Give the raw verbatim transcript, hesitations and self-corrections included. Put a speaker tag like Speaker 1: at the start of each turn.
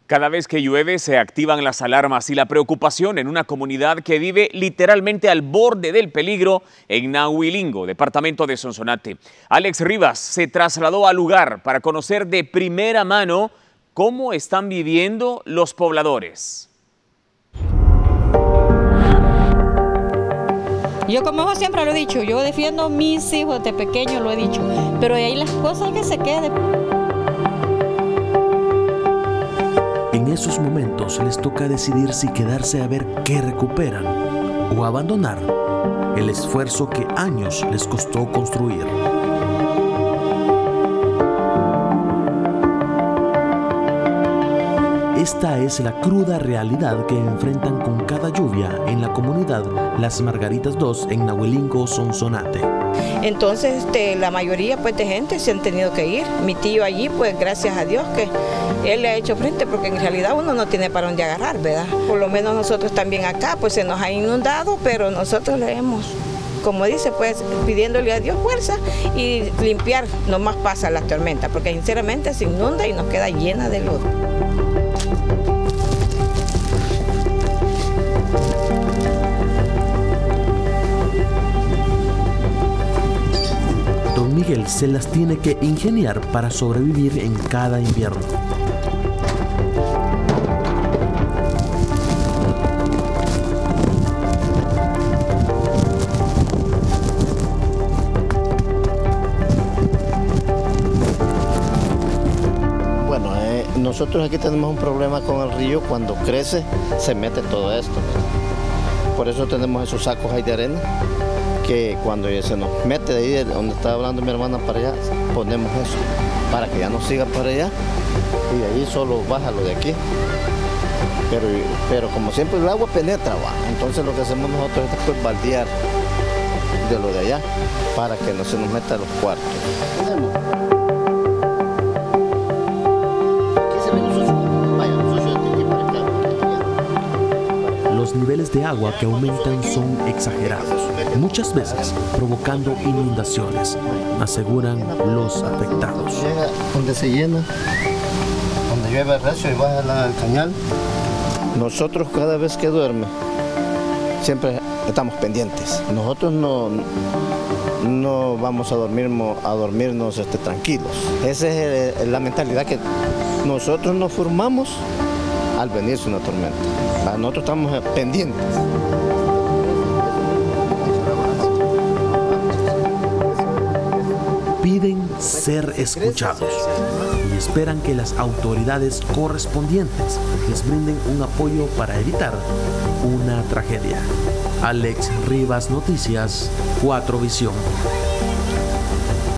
Speaker 1: Cada vez que llueve se activan las alarmas y la preocupación en una comunidad que vive literalmente al borde del peligro en Nahuilingo, departamento de Sonsonate. Alex Rivas se trasladó al lugar para conocer de primera mano cómo están viviendo los pobladores.
Speaker 2: Yo como yo siempre lo he dicho, yo defiendo a mis hijos de pequeño, lo he dicho, pero ahí las cosas que se queden.
Speaker 3: En esos momentos les toca decidir si quedarse a ver qué recuperan o abandonar el esfuerzo que años les costó construir. Esta es la cruda realidad que enfrentan con cada lluvia en la comunidad Las Margaritas dos en Nahuilingo, Sonsonate.
Speaker 4: Entonces este, la mayoría pues, de gente se han tenido que ir. Mi tío allí, pues gracias a Dios que él le ha hecho frente, porque en realidad uno no tiene para dónde agarrar, ¿verdad? Por lo menos nosotros también acá, pues se nos ha inundado, pero nosotros le hemos, como dice, pues pidiéndole a Dios fuerza y limpiar, nomás pasa la tormenta, porque sinceramente se inunda y nos queda llena de lodo.
Speaker 3: Don Miguel se las tiene que ingeniar para sobrevivir en cada invierno.
Speaker 5: Bueno, eh, nosotros aquí tenemos un problema con el río. Cuando crece se mete todo esto. Por eso tenemos esos sacos ahí de arena, que cuando se nos mete de ahí donde está hablando mi hermana para allá, ponemos eso para que ya no siga para allá y de ahí solo baja lo de aquí. Pero, pero como siempre el agua penetra, va. Entonces lo que hacemos nosotros es pues baldear de lo de allá para que no se nos meta a los cuartos.
Speaker 3: Los niveles de agua que aumentan son exagerados, muchas veces provocando inundaciones, aseguran los afectados.
Speaker 5: Llega donde se llena, donde llueve recio y baja la, el cañal. Nosotros cada vez que duerme, siempre estamos pendientes. Nosotros no, no vamos a, dormir, a dormirnos este, tranquilos. Esa es la mentalidad que nosotros nos formamos al venirse una tormenta. Nosotros estamos pendientes.
Speaker 3: Piden ser escuchados y esperan que las autoridades correspondientes les brinden un apoyo para evitar una tragedia. Alex Rivas, Noticias cuatro Visión.